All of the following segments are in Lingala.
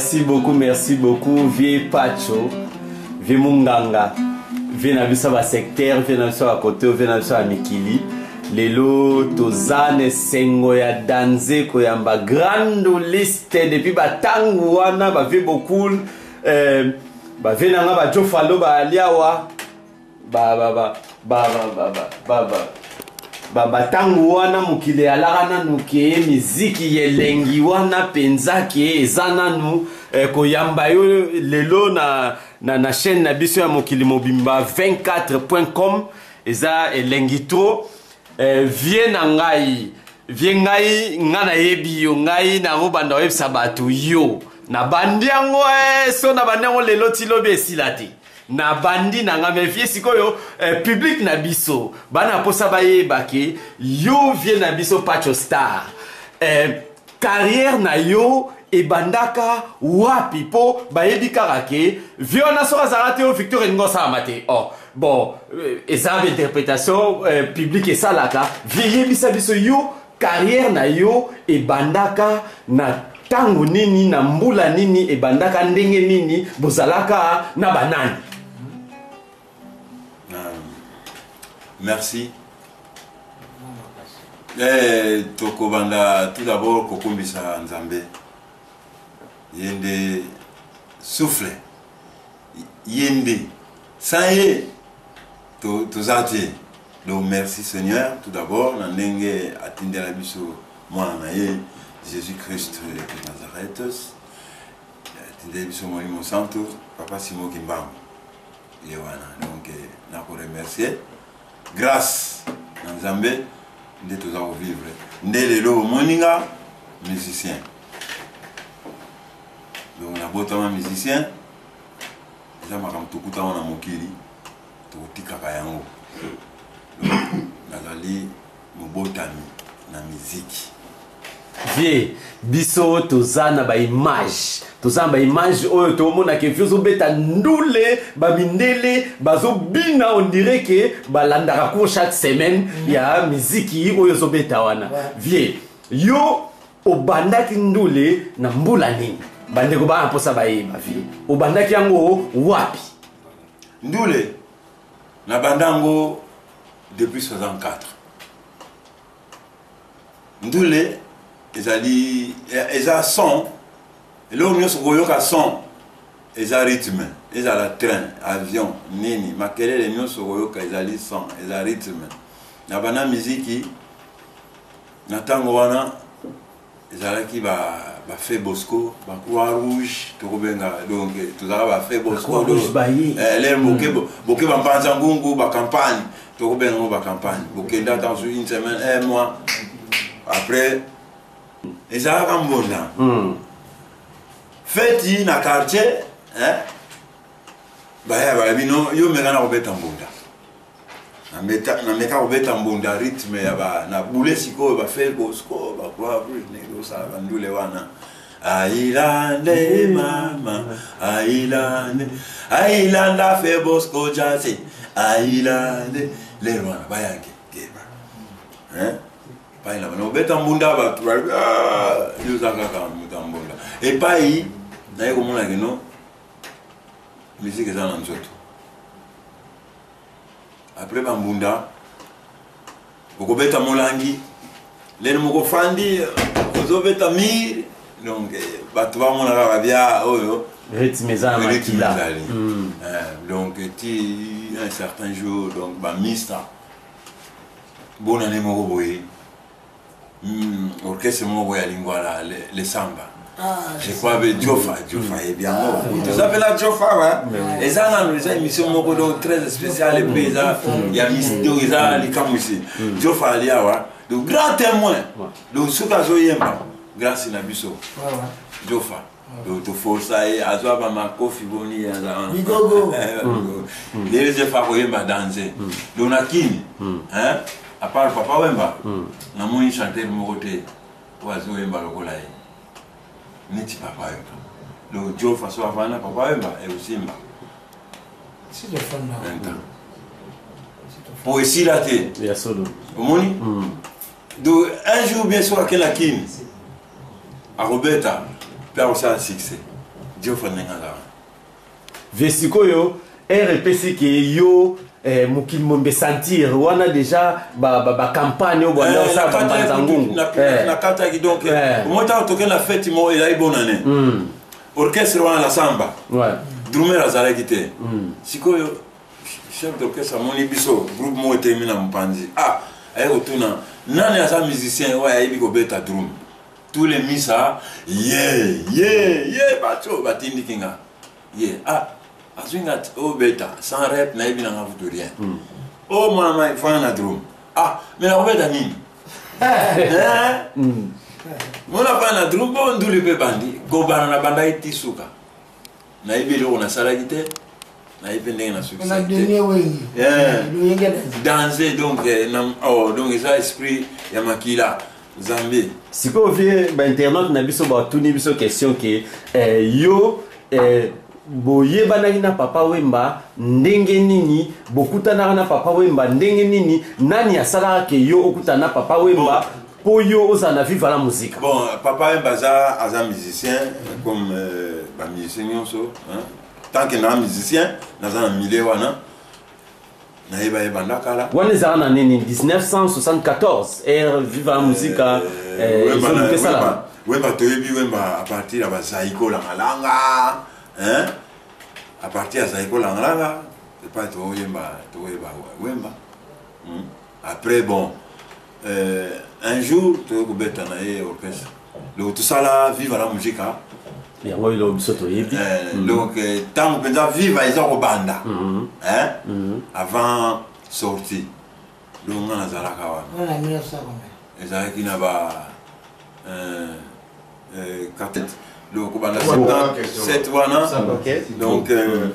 merci beaucoup, vieux Pacho, vieux Munganga, vieux Nabiso va secteur, vieux Nabiso va côté, vieux Nabiso va Mikili. Lelo tozane sengo ya danze koyamba grande liste depuis batangu wana ba vieux beaucoup ba vieux nanga ba Jofalo ba aliawa batangu wana mukile alarana nuke miziki yelengi wana penzake ezana nu koyamba yo lelo na chaîne na biso ya mokili mobimba 24.com eza elengi tro vie na ngai ngana yebi yo ngai na robanda web sabatu yo na bandiango so na bandiango lelo tilobe esilati na bandi na nga me vie sikoyo public na biso bana posa baye bake yo vie na biso Pacho Star carrière na yo e bandaka wapi po bayebi karake vie na so azarate yo Victor Ngosa amate oh bon eza interprétation publique esalaka vie yebisa biso yo carrière na yo e bandaka na tango nini na mbula nini e bandaka ndenge nini bozalaka na banani. Merci. Toko banda tout d'abord kokumbisa Nzambe. Yende souffle. Yende. Ça y est. Tozati. Donc merci Seigneur. Tout d'abord, nandenge atindela biso mwana na ye Jésus-Christ de Nazareth. Atindela biso Molimo Santo, Papa Simo Kimbam. Yewana. Donc nako remercier. Grâce à Nzambe, nous devons vivre. Nous moninga musicien. Donc, on a beau musicien. Nous avons tout le temps mokili. Tout le temps nous avons na musique. Vie, biso tozana ba image. Tozana ba image oyo to mona ke fiozo beta ndule ba mindele bazo bina on dirait que balandaka ko chaque semaine ya muziki oyo zo beta wana. Vie, yo obandaki ndule na mbula nini? Bandeko ba mposa ba yeba vie. Obandaki yango wapi? Ndule na bandango depuis 64. Ndule ezali eza son elo nyonso koyoka son eza rythme ezala train avion nini makelele nyonso koyoka ezali son eza rythme na bana miziki na tango wana ezalaki ba fait Bosco ba Croix Rouge tokobenga donc tozala ba fait Bosco les boke ba mpanza ngungu ba campagne tokobenga ba campagne bokenda dans une semaine un mois après et ça va comme bon fête na quartier hein bah bino yo meka na obeta mbunda na meka obeta mbunda rythme ya ba na boule siko ba fait Bosco ba kwa ne ça bandule wana ailande mama ailande a fait Bosco jazz ailande les wana ba yanke geba hein paï là on beta mbunda ba yo zaka ka mbunda et paï na yeko mona kino musique eza na nzoto après ba mbunda boko beta molangi lene moko fandi ozo beta mir donc batu ba mona ka bia oyo rythme eza na makila donc ti un certain jour donc ba mista bon année moko boye orchestre moko ya lingwala les samba je crois que Jofa est bien mort tu s'appelles la Jofa et ça dans les émissions moko donc très spéciales et puis ça il y a donc ça les kamusi Jofa aliawa de grands témoins donc ce cas oyemba grâce na biso Jofa donc to força et azwa ba makofi boni ya bigogo les Jofa oyemba danser donc nakini hein à part Papa Wemba, na moni chanter mon côté, oiseau Wemba le colai. Niti Papa Wemba. Le Joe façon avant Papa Wemba et aussi Mba. C'est de fond là. Pour ici la thé. Il y a solo. Au moni. Donc un jour bien sûr à quel akin, à Roberta, perd ça succès. Dieu fait n'engala. Vesikoyo RPC que yo mukil mombe sentir wana déjà ba campagne au banda ça banzangungu na kata ki donc mota toke na fête mo ila bonne année orchestre wana la samba ouais drummer azala kité sikoyo chef d'orchestre moni biso groupe mo termina mpanzi ah ayo tuna nani asa musicien ouais ayibi ko beta drum tous les misa bacho batindi kinga ah azinga o beta sans rep na ibi na ngavuto rien oh mon ami fana drum ah mais la beta nini mon fana drum bon nduli pe bandi go bana banda itisuka na ibi lo na sala gite na ibi ndenge na succès na dernier wengi danser donc donc ça esprit ya makila Zambé siko vie ba internet na biso ba tuni biso question que yo boye banaki na papa Wemba ndenge nini bokutana na papa Wemba ndenge nini nani asalaka ke yo okutana na papa Wemba po yo osana vivre la musique. Bon papa Wemba aza musicien comme ba musicien nyonso hein tant que na musicien naza na milieu wana na eba ndakala wana ezala na nini 1974 vivre la musique Wemba toyebi Wemba à partir ya bazaiko la malanga hein à partir de Zaiko Langlanga c'est pas tout Wemba après bon un jour tu es bête en orchestre le tout ça là vive la musique donc tant que vive ils ont banda hein avant sortie donc on a zalaka on a mis ça comme ça qui n'a pas quartet le Kubanda 7 wana donc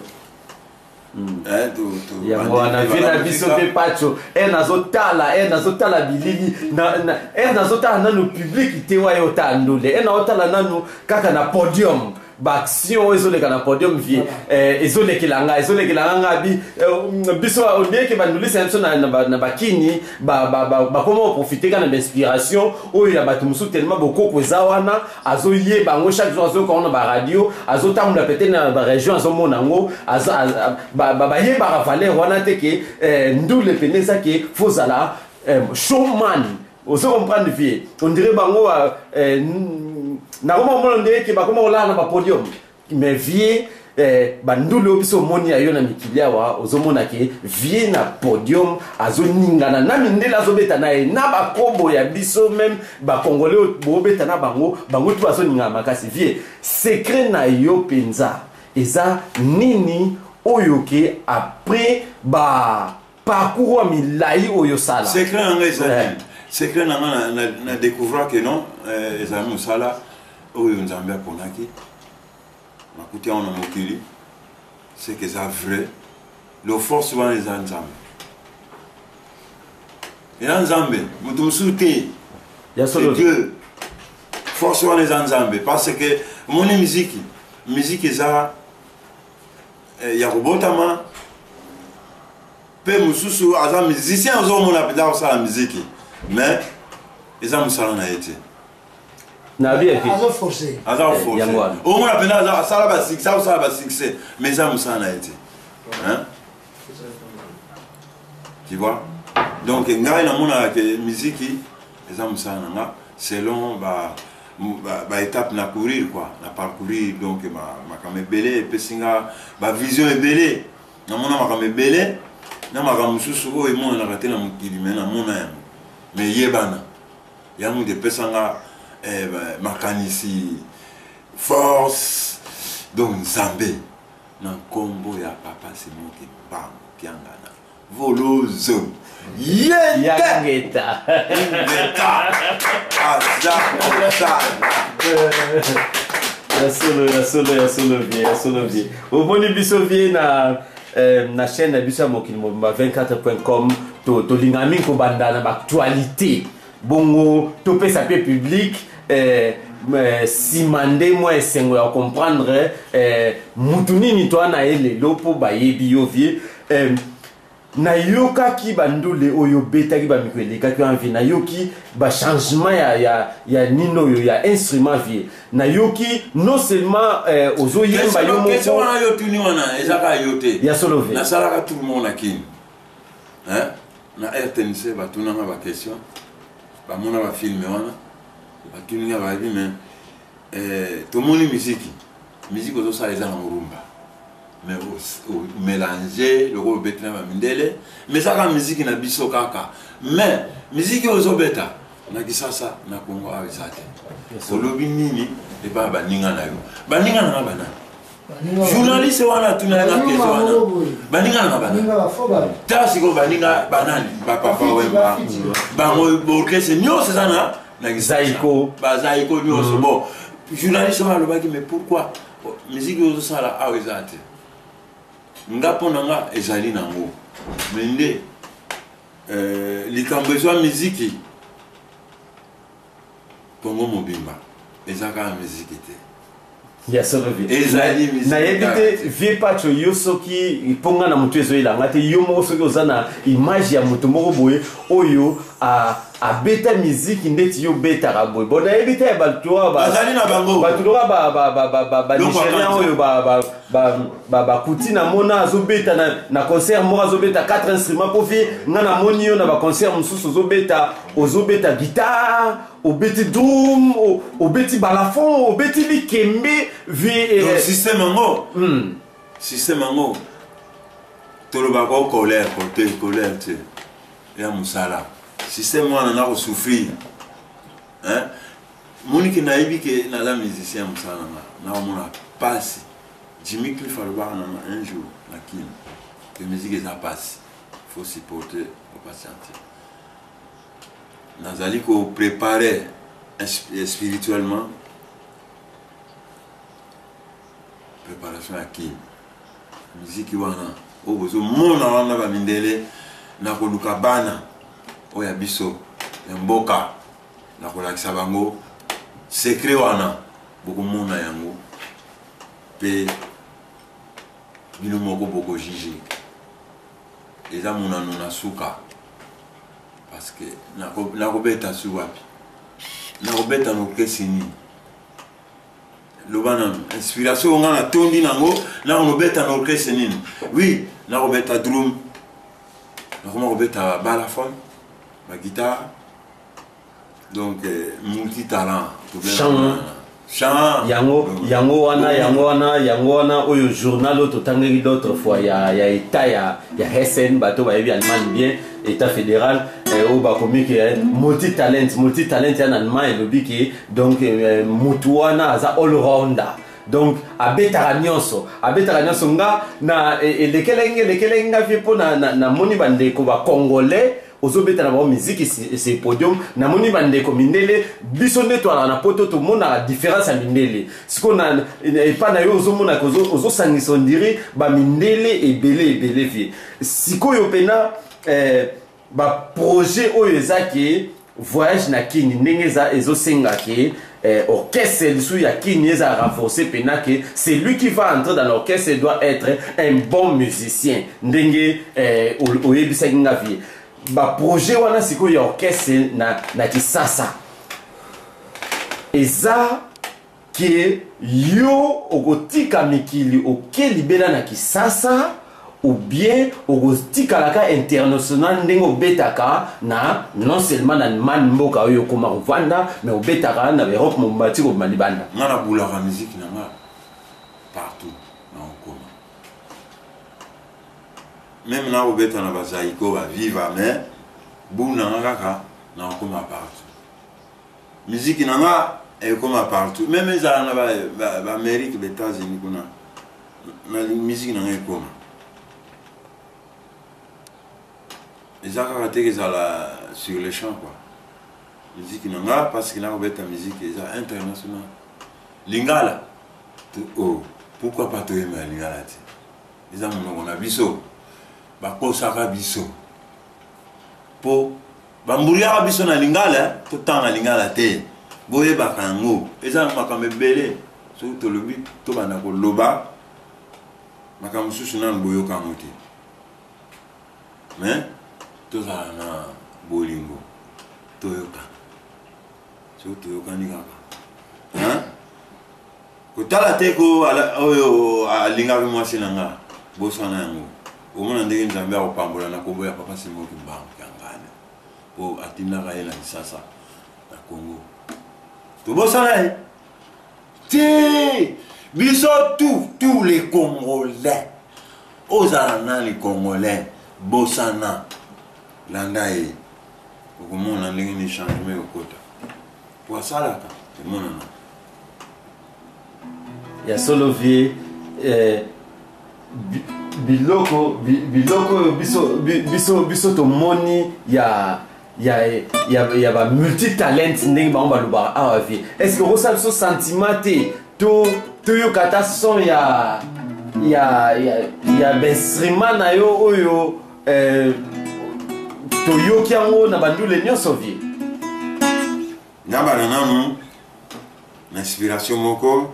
wana vina biso pe pacho nazotala bilili nazotala nanu public te wa yo tandule naotala nanu kaka na podium baction ezoleka na podium vie ezolekela nga bi biso ondeke bandulisa biso na bakini bakoma profiter kana d'inspiration oyo ya bato musu tellement bokoko eza wana azoyeba yango chaque jour azokona ba radio azotambola peut-être na ba région azomona yango bayebaka valeur wana te ke ndule pene eza ke fozala showman ozo comprendre vie on dirait bango na koma mona ndeke bakoma olala na ba podium mais vie bandule biso moni ayo na mikilia wa ozomona ke vie na podium azoningana na mindela azobeta na na bakombo ya biso même ba congolais bobeta na bango tu azoningana makasi vie secret na yo penza eza nini oyo ke après ba parcours milai oyo sala secret nga eza secret na découvrir que non eza musala oyo nzambe aponaki makuti on a mokili c'est que ça vrai le force wana eza nzambe eza nzambe mutu mususu te c'est Dieu force wana eza nzambe parce que moni miziki eza ya kobotama pe mususu aza musicien ozomona mpenza kosala miziki mais eza mosala na ye te na bien azo forcé au moins la peine ça va succès mais ça me ça n'a été hein tu vois donc ngai na mona que musique les âmes ça na selon ba étape na courir quoi na parcourir donc ma comme belé pesinga ba vision est belé na mona ma comme belé na ma comme susu o e mona na raté na mukili mais na mona mais yebana ya mu de pesanga makanisi force donc Nzambe na kombo ya papa c'est moi qui parle kiangana volozo yangeta ya solo bien oboni biso vie na chaîne na biso mokili mobimba 24.com to lingami ko bandana ba actualité bongo to pesa pe public si mandé moi esengo ya comprendre mutu nini to na ele lopo bayebi yo vie na yokaki bandule oyo betaki ba mikwelekaki envie na yoki ba changement ya nino yo ya instrument vie na yoki non seulement ozo yemba yo moko question wana yo tuni wana ezaka yote ya solo vie na salaka tout le monde akini hein na RTNC ba tuna ba question ba mona ba film wana ba tuni ba bi mais to moni musique ozo sa eza na murumba mais mélanger le gros bêta na mindele mais ça la musique na biso kaka mais musique ozo beta na kisasa na Congo awisate olobi nini e ba baninga na yo baninga na bana journaliste wana tuna na question wana baninga na bana tasi ko baninga banani ba papa wemba bango orchestre nyo sezana na zaiko bazaiko nyo bon journaliste wana lobaki mais pourquoi musique ozo sala awisate ngapo nanga ezali nango mende likambo ezwa miziki Congo mobimba ezaka miziki te ya solo vie ezali miziki na yebite vie pacho yo soki ponga na mutu ezo ilanga te yo moko soki ozana image ya mutu moko boye oyo a beta musique ndeti yo beta raboy bona yebite ya baltoa bazali na bango baltoa ba Nigérian oyo ba kutina mona azo beta na concert moko azo beta 4 instruments pour vie ngana moni yo na ba concert mususu ozo beta guitare obeti drum obeti balafon obeti likembe vie système ngo système ngo toloba ko colère côté colère tu ya musala système wana na ko souffrir hein moniki na ibike na la musicien musala na mona passe Jimmy Cliff alba na un jour na kin que musique ça passe faut supporter au patienter nazali ko préparer spirituellement préparation à qui musique wana obozo mona wana ba mindele na ko luka bana oya biso ya mboka na ko lakisa bango secret wana boko mona yango pe bino moko boko jiji eza mona nona suka parce que na ko beta suwapi na ko beta no kesini lobana inspiration ngana tondi nango na ko beta no kesini oui na ko beta drum na ko beta balafon ma guitare donc multi talent chant yango wana oyo journal oyo totangaki d'autres fois ya état ya Hessen bato bayebi Allemagne bien état fédéral oyo bakomi ke multi-talent ya na Allemagne elobi ke donc mutu wana aza all rounder donc abetaka nyonso nga na elekelenge nga vie mpo na moni bandeko bacongolais ozobeta na ba musique c'est podium na moni bandeko mindele biso nde toala na poto to mona différence ya mindele siko na epa na yo ozomona ko ozosangisa ondiri ba mindele ebele vie siko yo pena ba projet oyo ezaki voyage na kini ndenge za ezosenga ke orchestre dessous ya kini eza renforcer pena que c'est lui qui va entrer dans l'orchestre doit être un bon musicien ndenge oyebisa kinga vie ba projet wana siko ya orchestre na kisasa eza ke yo okotika mikili okelibela na kisasa ou bien okotika laka international ndenge obetaka na non seulement na man mboka oyo koma kovanda mais obetaka na Europe mombati ko malibanda ngana bulaka musique na nga partout na okoma même na obeta na bazaiko ba viva mais buna ngaka na okoma partout musique na nga e koma partout même za na ba Amérique les États-Unis kuna na musique na nga koma les acteurs là sur les champs quoi musique nanga parce que là on bête musique est internationale lingala oh pourquoi pas toi mais lingala les amis on a biso ba ko saka biso po ba mburia biso na lingala to tanga lingala te boye ba kango eza makambe belé so to lobi to bana ko loba makamsusu na boyo kango te mais tozala na bolingo toyoka so toyokani kaka kotala te ko oyo alingaki mwasi na nga bosana yango omona ndenge nzambe akopambola na kombo ya papa Simoki Mbangu Kangane po atindaka ye na Kisasa na Congo tobosana ye te biso tous les Congolais ozala na les Congolais bosana landa ye okomona ndenge ni changement okota po asalaka emonana ya solo vie biloko biso tomoni ya ba multitalent ndenge bango balobaka awa vie est-ce que okosala biso sentiment te toyoka ta son ya bainstrument na yo oyo toyoki yango na bandule nyonso vie nabana nanu na inspiration moko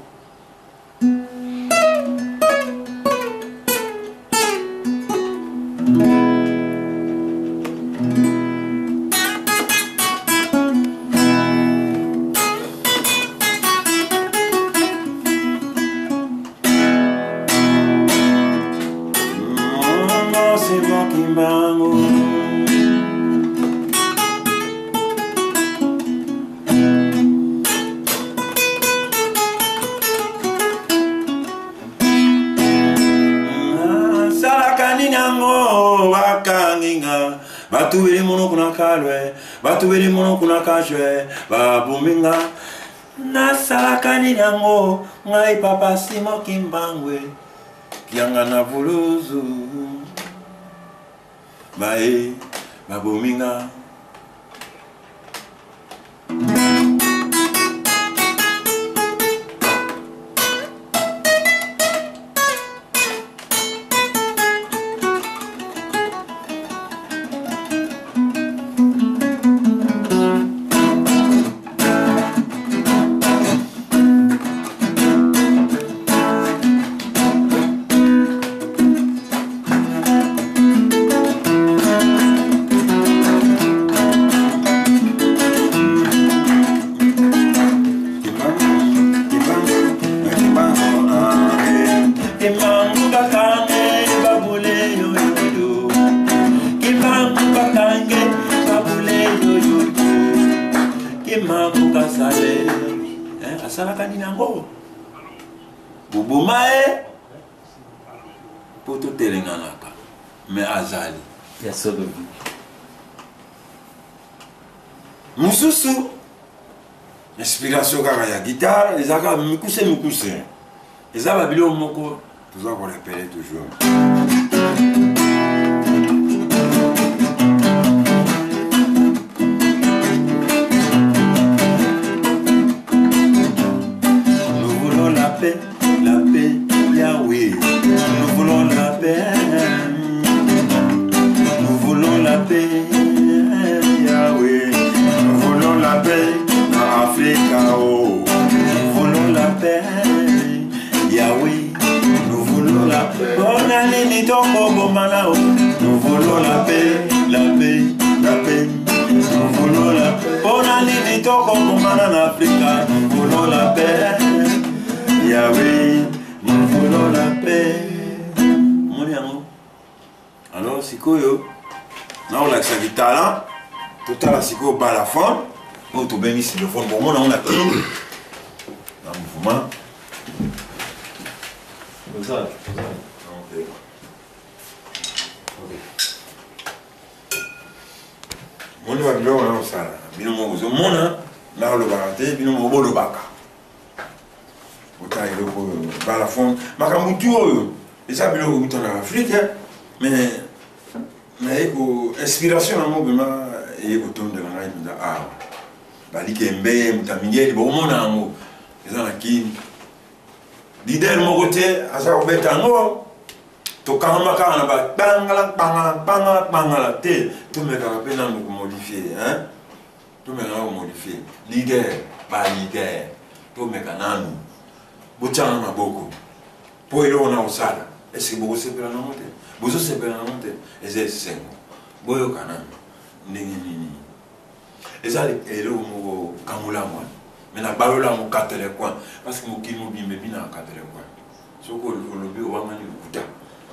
batubiri mono kuna kalwe batubiri mono kuna kashwe babuminga nasalakani nango ngai papa Simoki Mbangu kianga na buluzu bae babuminga asalakani nango bubumae po totelenganaka me azali ya solo mususu inspiration kaka ya guitare ezaka mikuse eza babilo moko toza korepele toujours la paix, Yahweh, nous voulons la paix, nous voulons la paix, Yahweh, nous voulons la paix, Afrique, oh, nous voulons la paix, Yahweh, nous voulons la paix, on a les nous voulons la paix, nous voulons la paix, on a les en Afrique, nous voulons la paix. Yahweh, nous voulons la paix. Mon amour. Alors, sikoyo, na on a sa guitare, tout à la sikoyo par la forme, pour tout bien ici le fond. Bon, on a tout. Un mouvement. Comme ça. Ok. Mon amour, on a ça. Bino mo zo mona, na lo barate, bino mo bo lo baka. Par la fond, makambutu oyo eza biloko kuta na Afrique mais inspiration nango bema eye kotondela ngai mpenza awa balikembe mutamingeli bomona yango eza na kini lider moko te aza kobeta yango tokangama kaka na bapangala te tomekaka mpe nano komodifie tomekaka komodifie lider balider tomeka nano bochana maboko po eloko na osala est-ce que bokosepela nango te bozosepela nango te eza esengo boyo kana ndenge nini ezali elo mo kamula moi mais na balola mo katele coin parce que mo kimo bimbe bina katele coin soko lobi o wamani kuta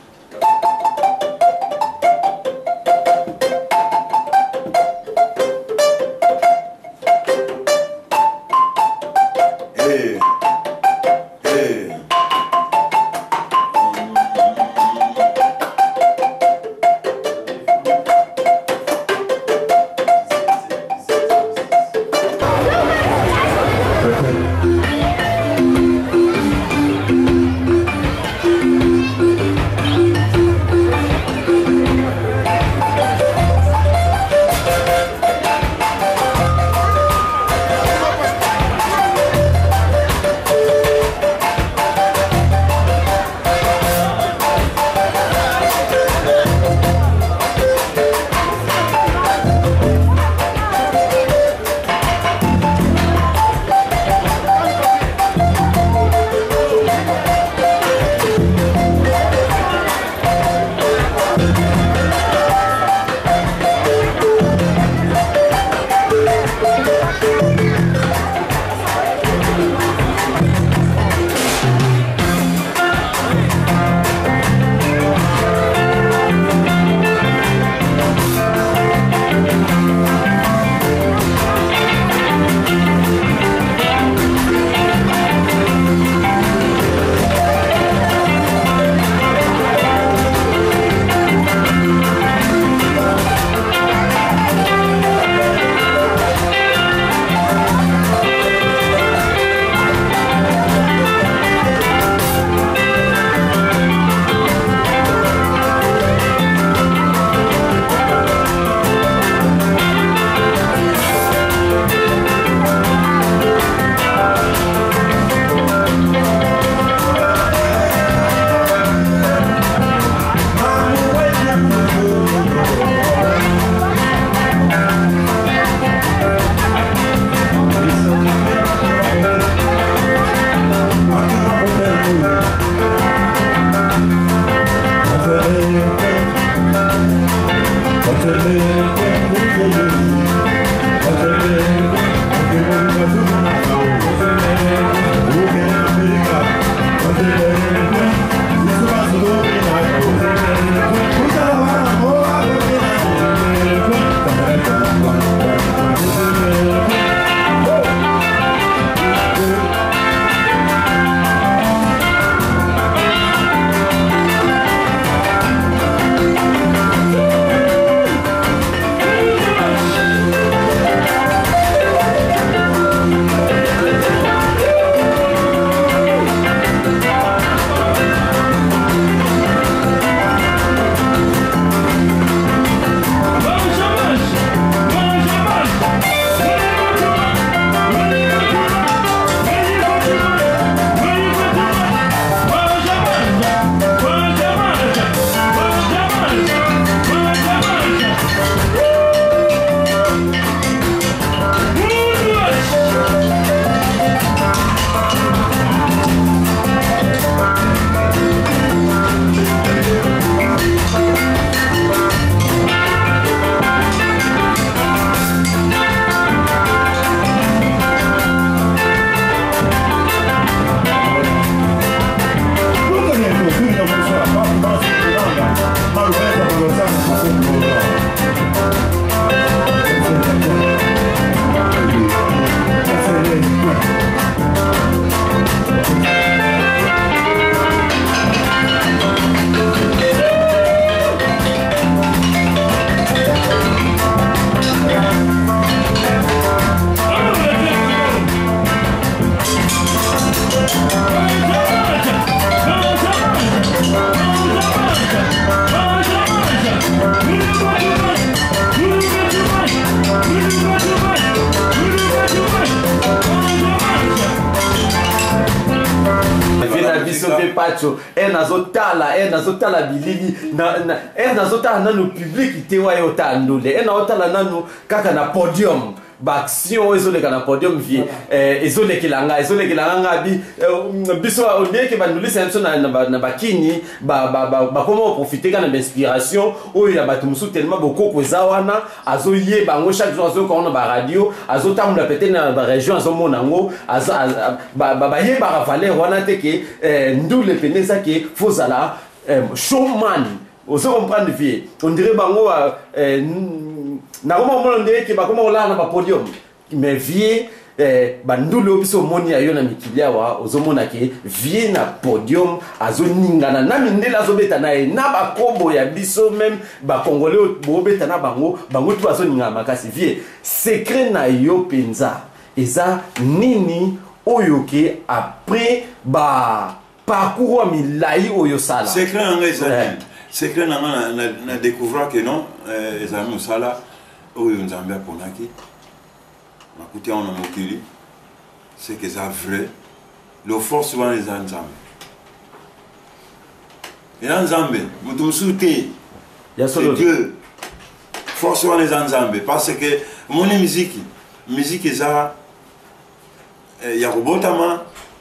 pacho nazotala bilili nazotala nanu public te wa yo tandule nazotala nanu kaka na podium action ezoleka na podium vie ezolekela nga bi biso on dirait que bandulisa biso na bakini bakoma profiter kana d'inspiration oyo ya bato musu tellement bokoko eza wana azoyeba yango chaque jour azokona ba radio azotambola peut-être na ba région azomona yango bayebaka valeur wana te ke ndule pene ezake fozala showman ozo comprendre vie on dirait bango na on dirait que bakoma olala na ba podium mais vie bandule biso moni ayo na mikilia wa ozomona ke vie na podium azoningana na mindela azobeta na na bakombo ya biso même ba congolais bobeta na bango tu azoningana makasi vie secret na yo penza eza nini oyo ke après ba parcours milai oyo sala secret nga eza secret na découvrir que non eza musala oyo nzambe aponaki makuti on mokili c'est que ça vrai le force wana eza nzambe eza nzambe mutu musuti ya solo Dieu force wana eza nzambe parce que moni musique eza ya kobotama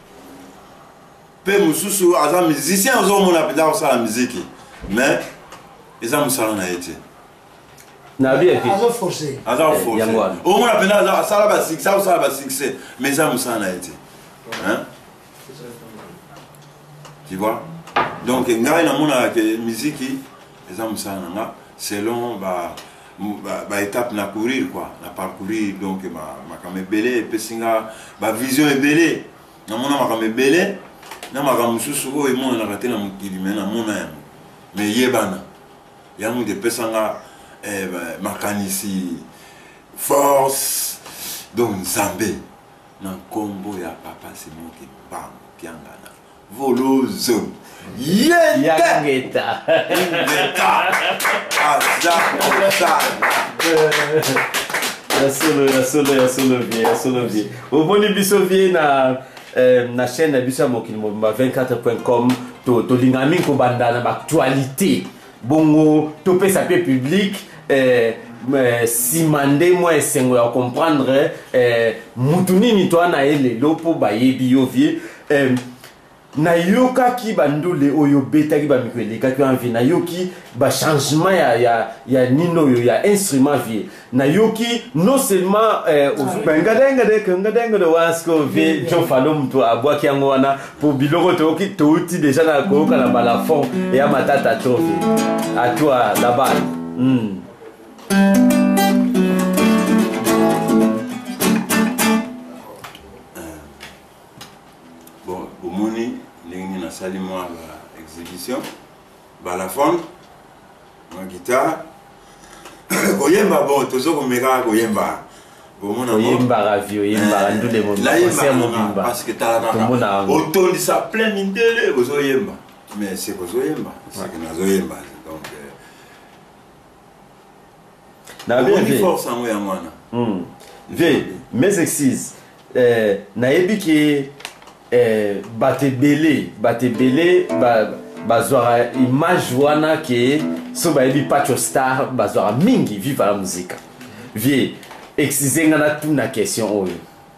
pe mususu aza musicien ozomona peda kosala musique mais eza mosala na ye te na bien que azo forcé au moins pena asala ba succès mais eza mosala na ye te hein tu vois donc ngai namona ke musique eza mosala na nga selon ba étape na courir quoi na parcourir donc makama ebele epesinga ba vision ebele namona makama ebele na makambo mosusu oyo emonanaka te na mokili me namona yango me yebana yango depesanga makanisi force donc nzambe na nkombo ya papa simoki bam kiangana volozo yangeta ya solo vie omoni biso vie na chaîne na biso ya mokili mobimba 24.com tolinga mingi kobanda na baactualité bongo topesa pe public nsima nde mwa esengo ya comprendre mutu nini to ana ye lelo mpo bayebi yo vie nayokaki bandule oyo betaki bamiko elekaki envie nayoki bachangement ya nini oyo ya instrument vie nayoki non seulement bengadengade wasko vie jo falo mutu abwaki yango wana po biloko touti deja na koyoka na balafon eya matata to vie atoi labal bon omoni ndenge nasali mwa ba exhibition balafon ma guitare koyemba bon tozokomeka koyemba oyembaka vi oyembaka ndule mobimba parce que talaka otondisa plein mindele kozoyemba mais c'est kozoyemba c'est que nazoyemba donc na bien force yango ya mwana vie mes excuses nayebi ke bato ebele bazwaka image wana ke so bayebi Pacho Star bazwaka mingi viva la muzika vie excuse nga na tuna question oyo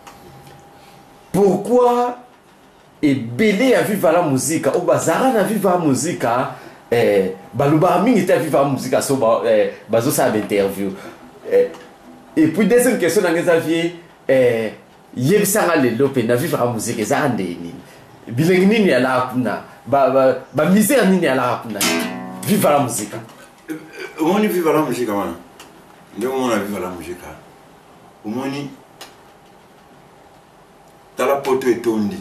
pourquoi ebele ya viva la muzika o bazara na viva la muzika balobaka mingi te ya viva la muzika so bazosala bainterview et puis deuxième question nanga eza vie yebisanga lelo mpe na vivre ya muzika ezaka nde nini bilengi nini alaka kuna bamisere nini alaka kuna vivre la muzika omoni vivre la muzika wana ndenge omona vivre la muzika omoni tala poto etondi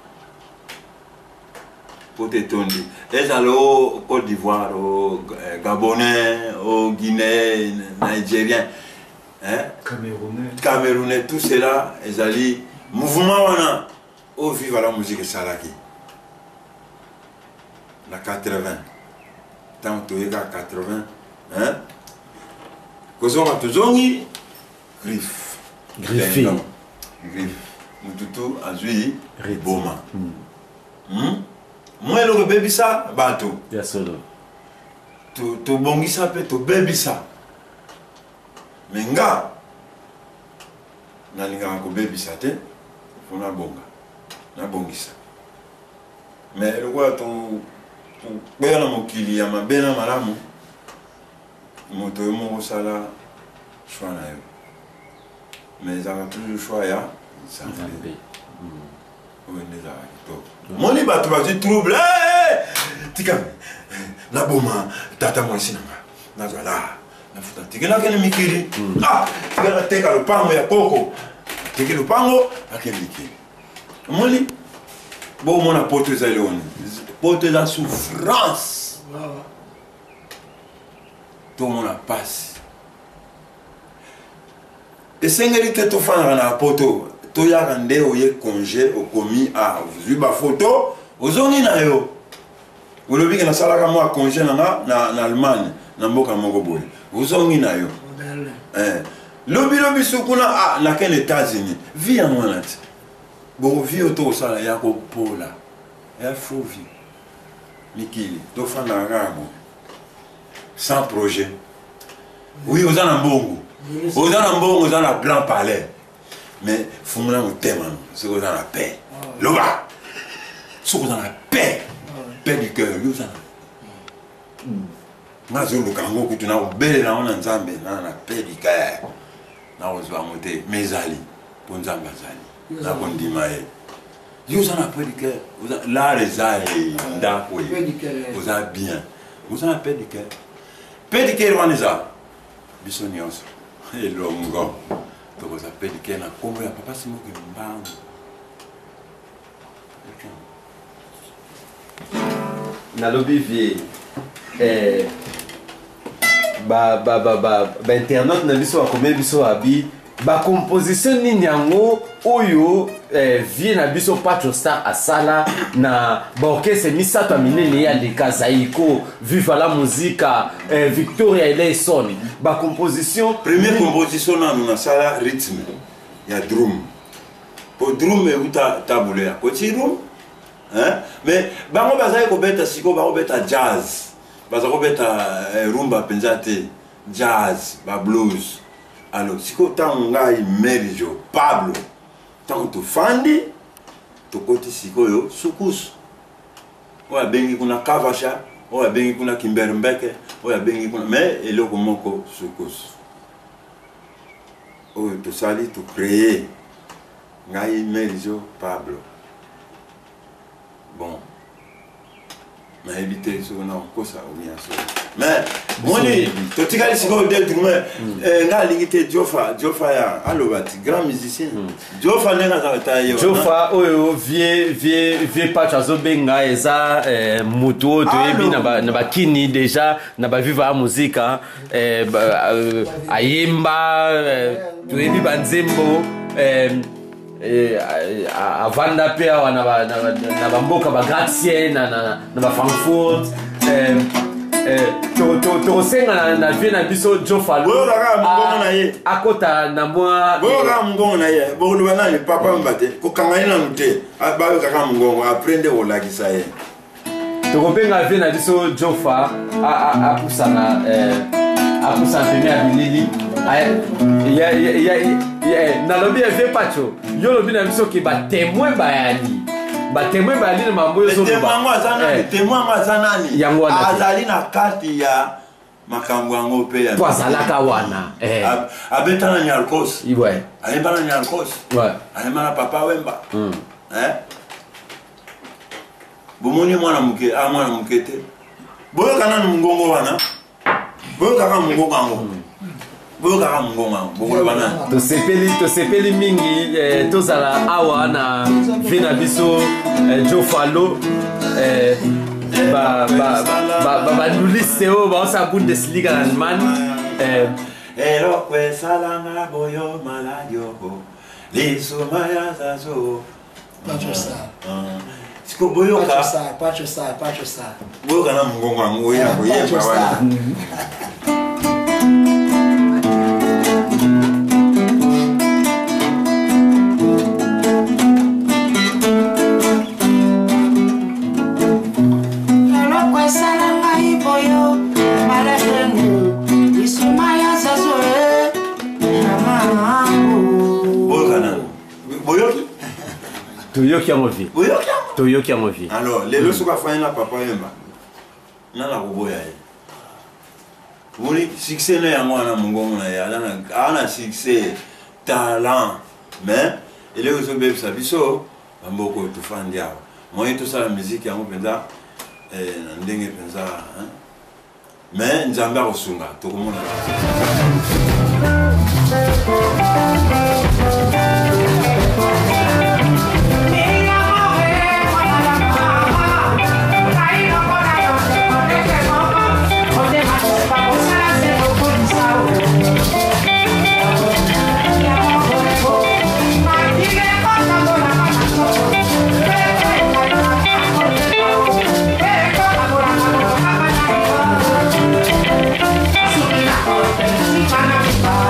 ezala o Côte d'Ivoire o Gabonais o Guinée Nigérien Camerounais, tout cela, ils allaient mouvement wana au vivre la musique salaki. La 80. Tant que tu es à 80, hein? Kozo a tuzongi griffe. Griffe. Mututu azui boma. Moi le baby ça bateau. Ya solo. Tu bongisa pe tu baby ça. Menga nalingaka kobebisa te fo nabonga nabongisa mais lokola tokwea na mokili ya mabe na malamu moto yo moko osala choix na yo mais ezalaka toujours choix ya nzambe oyo nde ezalaka kitoko moni bato bazwi trouble tikami naboma tata mwasi nanga nazala nafuta teke nakende mikili teke nateka lopango ya koko teke lopango akende mikili moni bomona poto eza leoni poto eza souffrance tomona pasi esengeli te tofandaka na poto toyaka nde oye congé okomi ozwi bafoto ozongi na yo olobi ke nasalaka mwa congé nanga na Allemagne na mboka moko boye ozongi na yo lobi sukuna nakende États-Unis vi ya mwana te bokovi oyo tokosala ya kopola ya fovi mikili tofandaka kaka boye sans projet oui oza na mbongo oza na grand palais mais fungula motema soki oza na paix loba soki oza na paix du cœur yo oza na nazoluka yango kutu nakobelela yango na nzambe na paix du cœur nakozwa yango te mais ezali mpo nzambe azali nakondima ye yo oza na paix du cœur lare eza ndako oza bien oza na paix du cœur paix du cœur wana eza biso nyonso elongo tokoza paix du cœur na kombo ya papa Simoki Mbangu nalobi vie bainternaute na biso bakomeli biso abi bacomposition nini yango oyo vie na biso Patro Star asala na baorchestre misato ya minene ya leka Zaiko Viva la Musica Victoria Eleison bacomposition première composition nanu nasala rythme ya drum po drum euta tabule ya koti drum mais bango bazali kobeta siko bakobeta jazz baza kobeta rumba mpenza te jazz blues alors siko ntango ngai Merijo Pablo ntango tofandi tokoti sikoyo sukusu oyo abengi kuna Kavasha oyo abengi kuna Kimbermbeke oyo abengi kuna mais eloko moko sukusu oyo tosali tocreye ngai Merijo Pablo bon nayebi te soki nakokosa omiaso mais moni totikali sikoyo de drume nga alingi te Jofa ya aloba ti grand musicien Jofa ndenge azalaka ta ye Jofa oyo vie Patro azobenga eza motu oyo toyebi na bakini deja na baviva ya muzika ayemba toyebi banzembo avanda pe awa na bamboka bagratte-ciel na bafrankfurt tokosenga na vie na biso Jofa akota na mwa boyoka mongongo na ye boloba nani papa mbate kokanga ye nanu te bayokaka mongongo apres nde kolakisa ye tokobenga vie na biso Jofa apusana pene ya bilili nalobi ya vie Patro yo lobi na biso ke batemoin bayali na mambo yo témoin aza nani yango wana azali na kati ya makambo yango mpe ya twazalaka wana abeta na Nyarkos ayemba na Nyarkos ayemba na Papa Wemba bomoni mwana moke te boyoka nani mongongo wana boyokaka mongongo yango bokoloba nani tosepeli mingi tozala awa na vie na biso Jofa lo banuliste oyo baosala Bundesliga na Allemagne eloko esalanga boyo maladio lisuma ya zazo Patro Star siko boyoka Patro Star boyoka na mongongo yango oya koyemba wana toyoki yango vie toyoki yango vie alors lelo soki afani na papa yemba nana koboya ye moni succès na yango wana mongongo na ye ana succès talent mais eloko ezobebisa biso bamboko tofandi awa moye tosala musique yango mpenza na ndenge mpenza mais nzambe akosunga tokomona Para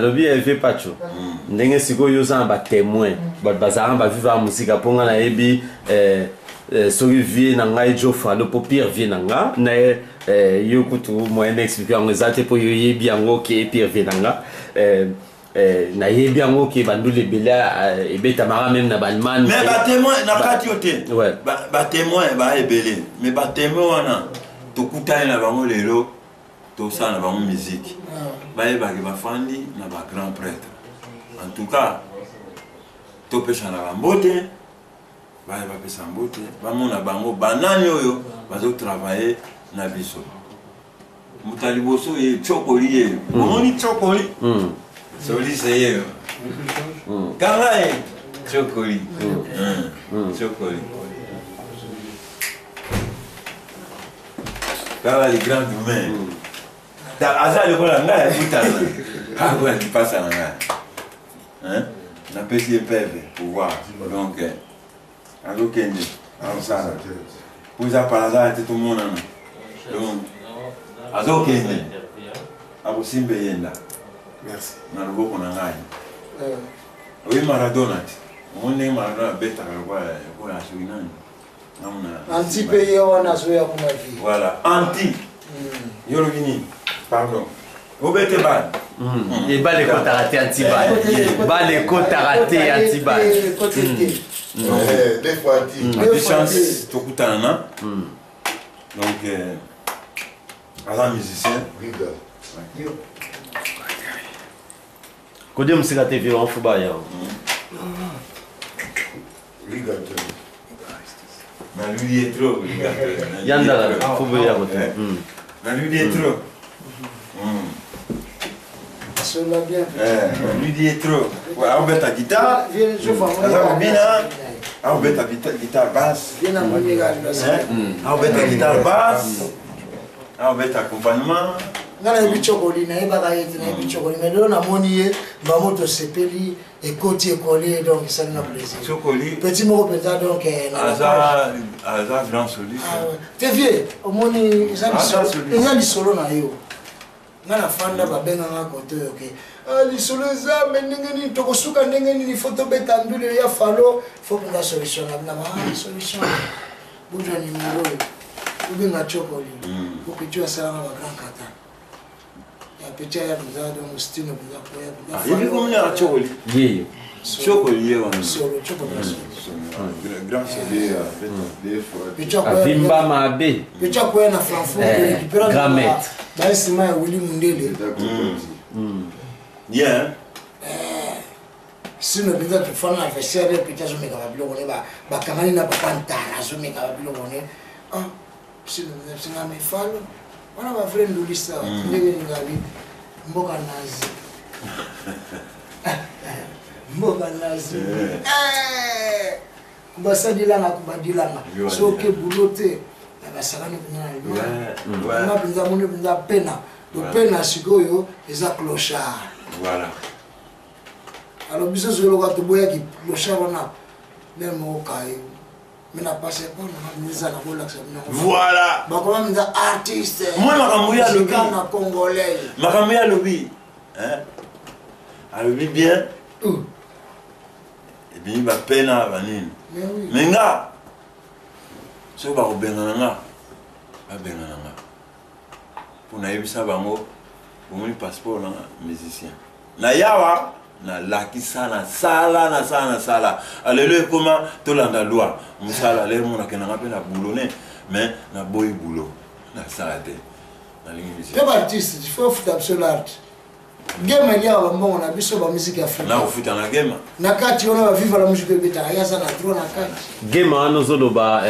alobi efe pacho ndenge sikoyo oza na témoin bato bazalaka baviva ya mosika mpo nga nayebi soki vie na ngai jofalo mpo pire vie na nga na yo kutu moyen d'expliquer yango eza te mpo yo yebi yango ke pire vie na nga nayebi yango ke bandula ebele ebetamaka meme na baallemagne mais batémoin na kati yo te batémoin baebele mais batémoin wana tokutani na bango lelo tosala na bango musique bayebaki bafandi na bagrand prêtre en tout cas topesa na bambote baye bapesa mbote bamona bango banani oyo bazotravaille na biso moto ya liboso ye tsokoli ye omoni tsokoli solise ye kanga ye tsokoli tsokoli kanga les grands humains aza lokola ngai akutana akoya lipasa na ngai napesi epeve pouvoir donc azokende azosala po eza palaza te tomonana donc azokende akosimba eyenda na loboko na ngai oyi maradona te omoni ndenge maradona abetaka lokola asoki nani anti pe ye wana azoya kuna vi voilà anti yolobi nini pardon obete bale ebale ekotaka te antibale bale ekotaka te antibale des fois de chance tokutana na donc aza musicien kode mosika te violon fuba yao na lui est trop yandala fuba yako te na lui est trop cela bien lui dit trop aobeta guitare aza kobina aobeta guitare basse aobeta guitare basse aobeta accompagnement nga nayebi tsokoli nayebaka ye te nayebi tsokoli mais lelo namoni ye bango tosepeli ekoti ekoli donc esali na plaisir tsokoli petit moko mpenza donc aza grand soliste te vie omoni eza lisolo na yo nga nafanda babenganga kote oyo ke lisolo eza me ndenge nini tokosuka ndenge nini fo tobeta ndule ya falo fo mpenza solution nabinama solution buzwa nimero oyo obenga tsokoli opeti asalanga bagrand kata petit aya mpenza donc stino mpenza yebi komoni aka tsokoli yeyo tsokoli ye wana solo tsokoli grand soliste avimba mabe petit akoya na frankfurt grand maître baesima ya wili mundele bien sino mpenza tofana na vestiaire petit azomeka babiloko ne bakangani na papa ntara azomeka babiloko ne sino mpenza bisinga mefalo wana bavrai ndulisa ndenge ningali mboka nazi mboka nazi kubasadilanga kubadilanga soki bulo te basakani mpenza na mpenza moni mpenza pena topena sikoyo eza clochard alors biso soloka toboyaki clochard wana meme okaye mais na passé pas na mise na bolakisa voilà bakoma mpenza artiste moi makambo ya lobi na congolais makambo ya lobi alobi bien ebimi bapena banini me nga soki bakobengana nga babengana nga mpo nayebisa bango omoni passeport nanga musicien na yawa nalakisa nasala alelo ekoma tolanda loi mosala lelo monakendanga mpe na bulo ne mais naboyi bulo nasala te nalingi musicien pe baartiste il faut futa biso l'art game eliaka bambongo na biso bamusike africain nakofuta na gema na kati wana baviva la musike ebetaka yaza na tro na kati game wana ozoloba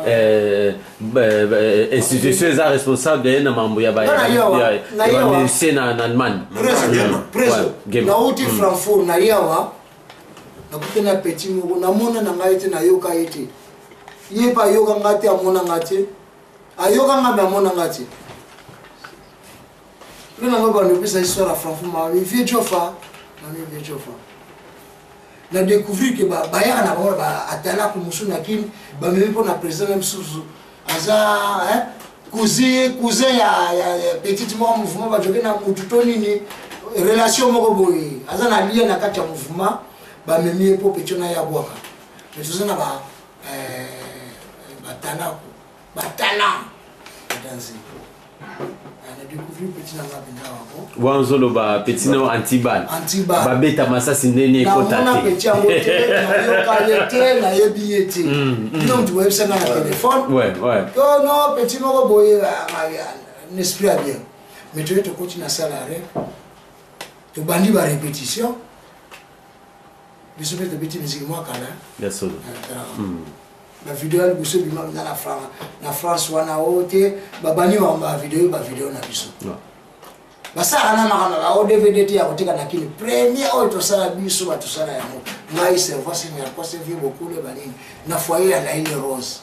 institution eza responsable ye na mambo ya bamusicien na allemagne preso nauti frankfurt na yawa nakuti na petit moko namona na ngai te nayoka ye te ye mpe ayoka nga te amonanga te ayoka nga me amonanga te nde nango bandopesa histoire ya frankfurt mabe vie jofa nani vie jofa na découvrir ke bayaka na bango atalaka mosu na kini bamemi mpo na président mosusu aza cousin ya petite moko mouvement bajoke na mutu to nini relation moko boye aza na lien na kati ya mouvement bamemi po petit na ya bwaka mais tout ça na ba batana danser ana découvrir petit na mapenda wako wanzolo ba petit na antibal ba beta masasi ndeni ekota na petit yango te na yo kalete na yebi yete donc tu vois ça na téléphone ouais oh non petit moko boye n'esprit bien mais tu te continue à salarié tu bandis ba répétition biso pe petit musique moi kala bien sûr la vidéo elle biso bima na France wana ote ba bani ba vidéo na biso basa ana makana ba DVD ti ya kotika na kini premier auto sala biso ba to sala ya mo ngai c'est voici mais quoi c'est vieux beaucoup le bani na foyer à la île rose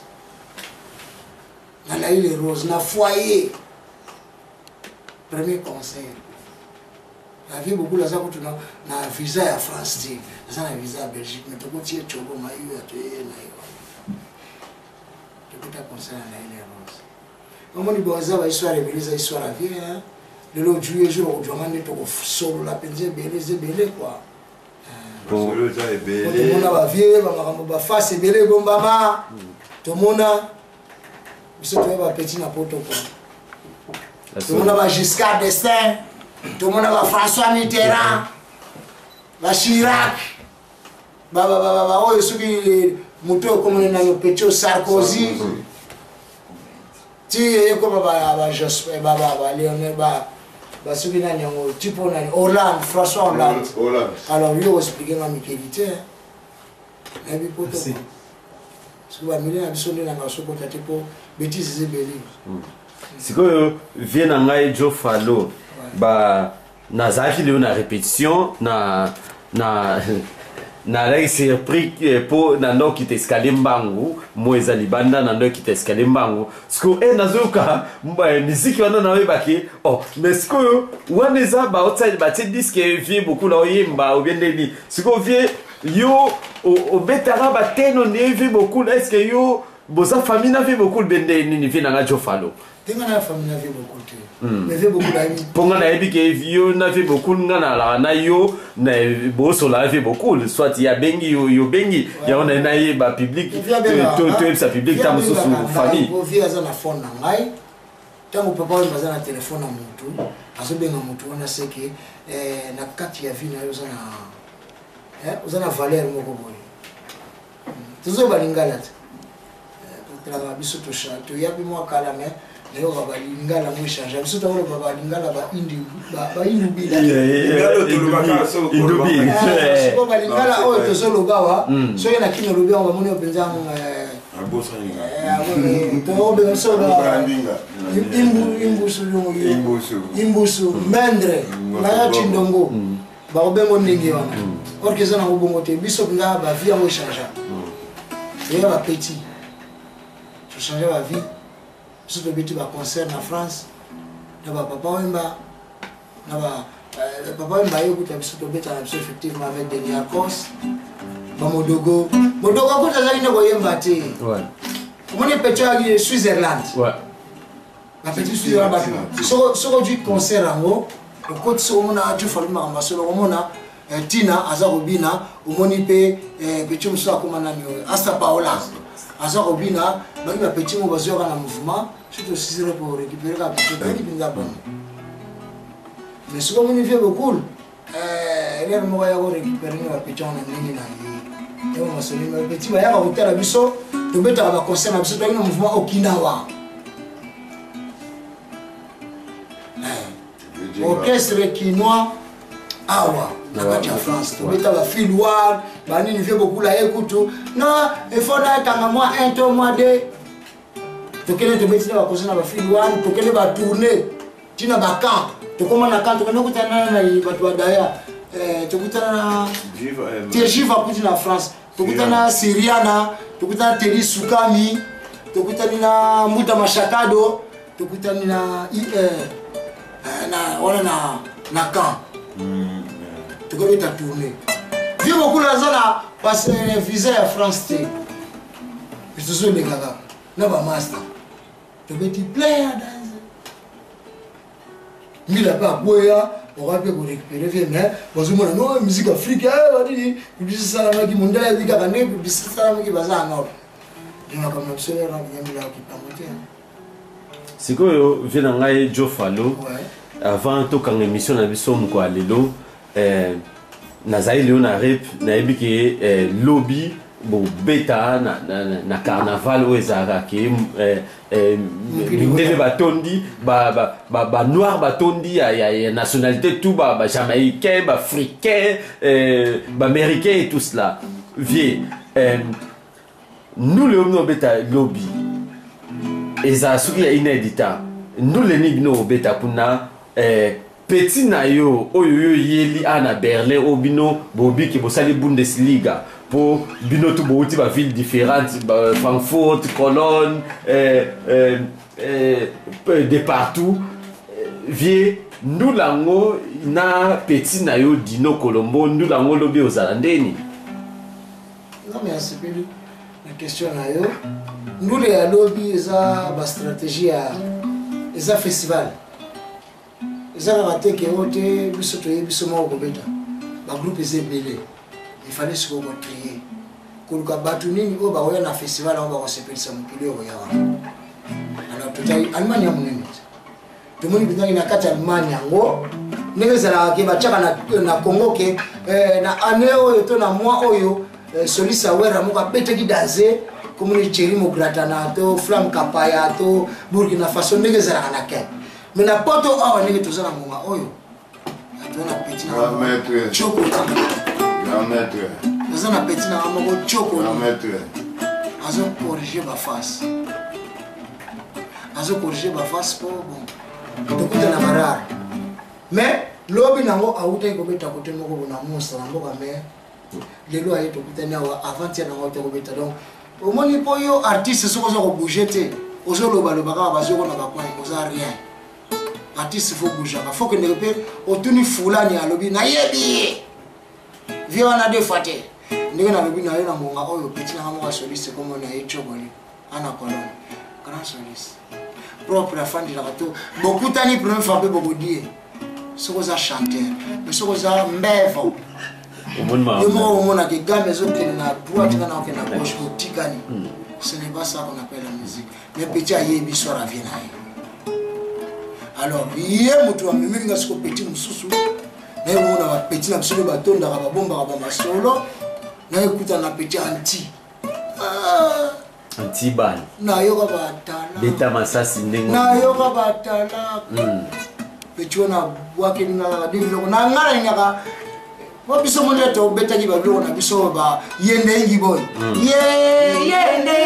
na foyer premier concert la vie beaucoup là ça quand na visa à France ti ça na visa à Belgique mais to kotie chobo ma yo to ye na yo to kota concert na ile rose comment ni boza ba histoire beleza histoire à vie hein de l'autre jour au journal to solo la penze belé quoi solo ça est belé tout le monde va vie ba makambo ba face belé bombama tout le monde biso to ba petit na poto quoi tout le monde va Giscard d'Estaing, tout le monde va François Mitterrand, va Chirac, oh, ceux qui moto comme on a le petit Sarkozy, tu es comme Jospin, Lionel, ceux qui ont type Hollande, François Hollande. Alors lui, on explique ma micalité. Et puis pour tout. Parce que va milieu na biso na ngaso ko tatepo bêtises et belé. sikoyo vie na ngai jo falo ba nazaki leo na répétition na lai surpris po na ndo kita escalier mbangu mweza libanda na ndo kita escalier mbangu siko nazoka muziki wana na webaki oh mais sikoyo waneza ba outside ba disque vie beaucoup la oyemba obendeli siko vie yo obetara ba teno ne vie beaucoup là est-ce que yo boza famille na vie beaucoup bende ni vie na ngajo falo tenga na famille na vie beaucoup te mais vie beaucoup d'amis ponga na yebi ke vie na vie beaucoup ngana la na yo na boso la vie beaucoup soit ya bengi yo bengi ya ona na ye ba public to sa public ta mususu famille bo vie aza na phone na ngai tango papa wa baza na téléphone na mutu azobenga mutu wana seke na kati ya vie na yo uzana valeur moko boye tuzo balingala la biso to chanto yapi mo kala me leo baba lingala mo changer biso to baba lingala ba indi bila ngalo to lubaka so ko baba lingala o to so lobawa so yana kino lubia ba moni openza mo abosa to be so ba imbusu mendre na chindongo ba obengo ndenge wana orkeza na ubongo te biso nga ba via mo changer et ba petit je changeais ma vie. Je suis venu à un concert en France. Je suis papa Wemba. Papa Wemba, je suis venu effectivement avec des Niakos. Modogo. Modogo, je suis venu à je suis petit à Switzerland. Je suis petit Switzerland. Si on dit concert en haut, le côté sur mon âge, il faut le mettre en bas. Tina, Azarobina, Omonipe, Petit Moussa, Asta Paola. Aza Robina, baki ba petit mo bazo na mouvement, c'est aussi pour récupérer la petite binga bon. Mais ce qu'on fait beaucoup, elle mo ya récupérer la petite on nini na yi. Et on se dit le petit ba ya hotel la biso, to beta ba concert na biso to na mouvement Okinawa. Orchestre quinois awa na kati ya France to beta ba filoir bani ni fait beaucoup la écoute non il faut na tanga moi un to moi deux to kene to beta ba kozina ba filoir to kene ba tourner tina ba camp to koma na camp to kene kutana na batu wa daya to kutana jiva kuti na France to kutana Siriana to kutana Teri Sukami to kutana na Muta Mashakado to kutana na wala na camp tu peux ta tourner. Vieux beaucoup la zone parce que visa à France T. Je te suis les gars. N'a pas master. Tu peux te plaire dans. Mila pas boya on va récupérer mais bonjour non musique africaine on dit publicité ça là qui mondial dit qu'à publicité ça là qui base en or on a comme absolument rien là qui pas monter c'est que vient ngai Joe Fallo avant to quand émission na biso mko alelo nazali leo na rep na ebiki lobby bo beta na carnaval o ezaka ke ndele batondi ba noir batondi ya nationalité tout ba jamaïcain ba africain ba américain et tout cela vie nous le no beta lobby eza suki ya inédita nous le nigno beta kuna petit na yo oyo yeli ana Berlin obino bobi ki bosali Bundesliga pour bino tout bouti ba ville différentes Francfort, Cologne de partout vie nous lango na petit na yo dino Colombo nous lango lobi ozalandeni non mais c'est plus la question na yo nous les lobby eza ba stratégie ya eza festival eza raté que ote biso to biso mo ko beta ba groupe ezebele il fallait se créer koluka batu nini o ba oya na festival on ba ko sepelisa mukili o yawa alors totai Allemagne munene to moni bitaki na kati Allemagne ngo nezala ke ba chaka na Congo ke na année oyo to na mois oyo solisa wera mo ka bete ki danser comme ni Cherimo Gratana to Flam Kapaya to Burkina Faso nezala na ke mais na poto awa nenge tozala ngonga oyo atona petit na maître choko grand maître tozala petit na moko choko grand maître azo corriger ba face pour bon tokuta na marar mais lobi nango auta ko beta ko temo ko na musa na mboka mais lelo aye tokuta na avant ya nango to ko beta donc au moni po yo artiste soko zo ko bouger te ozo loba loba ka bazoko na ba point oza rien artiste faut bouger faut que ne repère otuni fulani alobi na yebi vio na de fate ndenge na lobi na yo na monga oyo petit na mo soliste comme on a echo boli ana colonne grand soliste propre afandi la bato beaucoup tani premier fois be bogodie soko za chanteur mais soko za mbevo yo mo mona ke gamme zo na droite kana ke na gauche ko tikani ce n'est pas ça qu'on appelle la musique mais petit a yebi soir vient là. Alors, il y a mutu amemi nga siko petit mususu na yo mona ba petit na biso batonda ka bomba ka ba solo na ekuta na petit anti ban na yo ka batala beta masasi ndengo na yo ka batala petit na bwake nga divilo na ngara nyaka wa biso mo leto beta ki ba bilo na biso ba yende ngi boy yende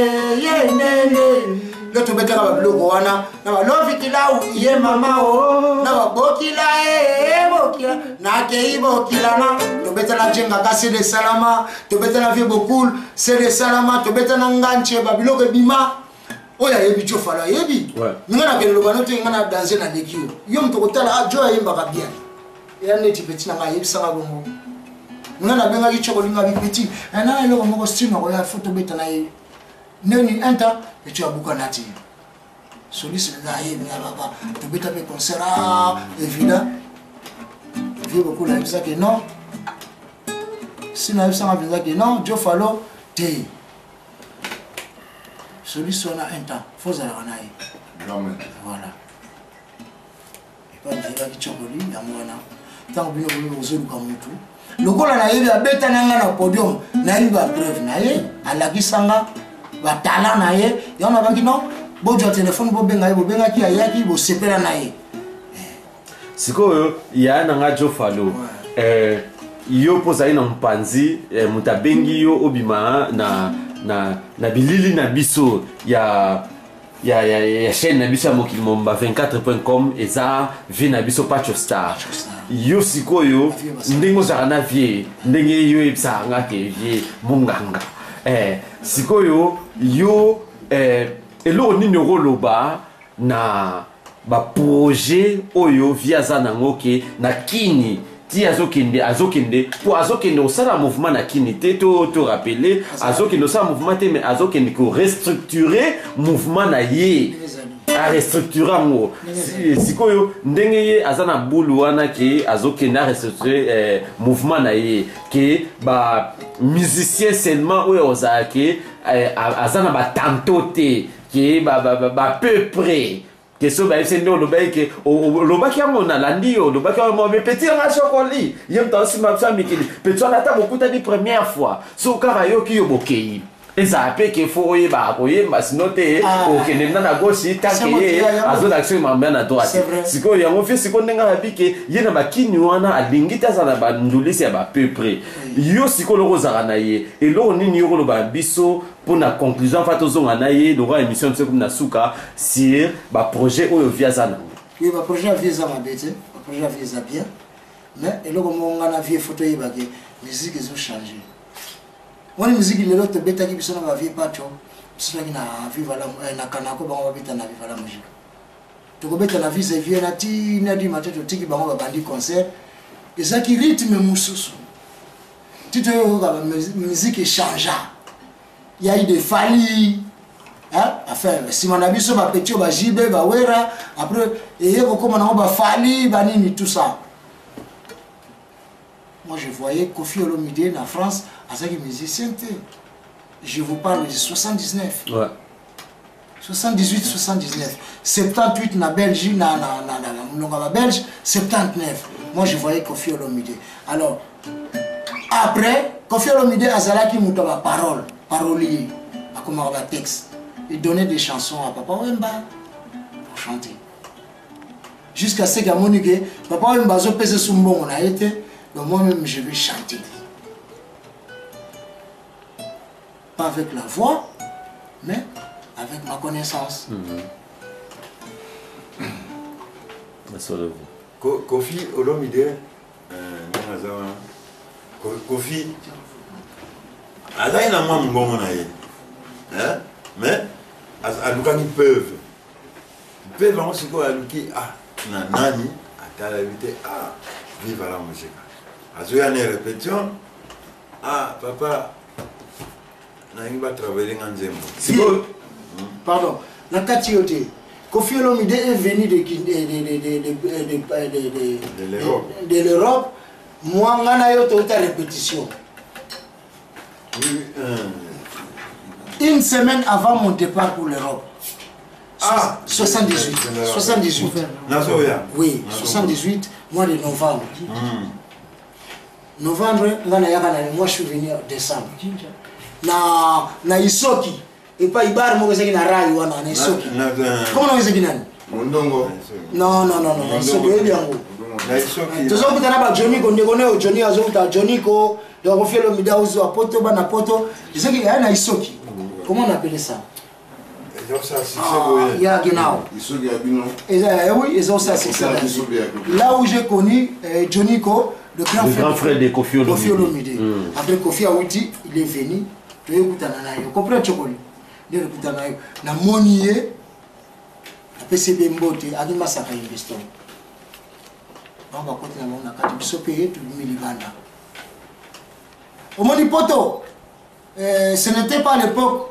leto beta ka ba bilo wana na ba lovi kilau ye mama o na ba bokila bokila na ke bokila na to beta na jenga ka c'est de salama to beta na vie beaucoup c'est de salama to beta na nganche ba bilo ke bima oya yebi cho fala yebi ngana ke lo banoto ngana danser na lekio yo mto kotala ajo yemba ka bien ya neti petit na yebi sanga bongo ngana benga ki choko linga bi petit na lo mo ko stream ko ya photo beta na ye neni enta petit abuka nati soliste na yebi na baba to beta pe concert évident vieux beaucoup la ça que non si na ça va que non Joe Fallo te soliste on a un temps faut ça la naï voilà et pas dire ki choko linga mwana tant bien vous ozelu ka mutu lokola na yebi abeta nanga na podium na yebi ba preuve na ye alakisanga ba talent na ye yona bangi non bojo téléphone bo benga ki ayaki bo sepela na ye sikoyo ya nanga Joe Fallo yo poza ina mpanzi mutabengi yo obima na bilili na biso ya chaîne na biso ya mokili momba 24.com eza vie na biso Pacho Star yo sikoyo ndenge ozala na vie ndenge yo ebisaka nga ke vie monganga sikoyo yo eloko nini okoloba na baprojet oyo vie aza nango ke na kini ti azokende po azokende osala mouvement na kini te to rappeler azokende osala mouvement te mais azokende ko restructurer mouvement na ye restructure yango sikoyo ndenge ye aza na bulu wana ke azokende restructure mouvement na ye ke ba musicien seulement oyo ozalaki aza na batanto te ke ba peu près que so ba ese ndo lobaki ke lobaki yango na landi yo lobaki yango me petit nga chokoli yem ta aussi ma psa mikili petit on ata bokuta di première fois so kara yo ki yo bokei eza pe ke fo ye ba ko ye masinote o ke nenda na gauche tanke ye azo d'action mamba na droite siko yango fi siko ndenga habike ye na bakini wana alingita za na bandulisi ya ba peu près yo siko loko zara na ye et lo nini yo lo ba biso pour la conclusion fato zonga na ye do émission de comme na suka sur ba projet oyo via zana oui ba projet via zana bete ba projet via bien mais et lo comme on a vie photo ye ba ke musique ils ont changé on musique le lot beta ki biso na ba vie pacho biso na viva la na kanako ba beta na viva la musique to ko beta na vie c'est vie na ti na di mateto tiki ba ba bandi concert et ça qui rythme mususu tu te ga musique changea. Il y a eu des Fali, hein, enfin, si mon ami se va péter, va jibe, va wera, après, et comme on va Fali, banini, tout ça. Moi, je voyais Kofi Olomide en France, avec des musiciens. Je vous parle de 79. Ouais. 78, 79. 78 na Belgique, na Belge, 79. Moi, je voyais Kofi Olomide. Alors, après, Kofi Olomide a zalaki moutaba parole. Parolier, à comment on va texte. Il donnait des chansons à Papa Wemba pour chanter. Jusqu'à ce qu'à Monique, Papa Wemba a pesé son bon, on a été, donc moi-même je vais chanter. Pas avec la voix, mais avec ma connaissance. Kofi Olomide, Kofi. Azaïna moi mon hein mais aluka ni peuvent on se quoi aluki na nani atala vite viva la musique azoya ne répétition papa na inga travailler nganzembo pardon na katiote Kofi Olomide est venu de l'Europe moi ngana yo tota répétition. Une semaine avant mon départ pour l'Europe. 78. 78. Oui, 78, mois de novembre. Novembre, moi je suis venu en décembre. Na Isoki. Et pas Ibar, moi je suis na Rai, na Isoki. Comment on est nani? Mondongo. Non, Isoki est bien. Tu sais que Johnny, Johnny Azuta, Johnny Ko. Donc on fait le mida aux poto, bana poto. Je sais qu'il y a un Isoki. Comment on appelle ça? Il y a genau. Isoki a bino. Oui, ils ont ça, c'est ça. Là où j'ai connu Johnny Ko, le grand frère de Kofi Olomide. Après Kofi Awiti, il est venu. Tu écoutes un comprends Chokoli. Il écoute un na monier. Après c'est bien beauté, à du massacre investor. On va continuer à faire des choses tout le milibanda. Au moins, poto, ce n'était pas à l'époque,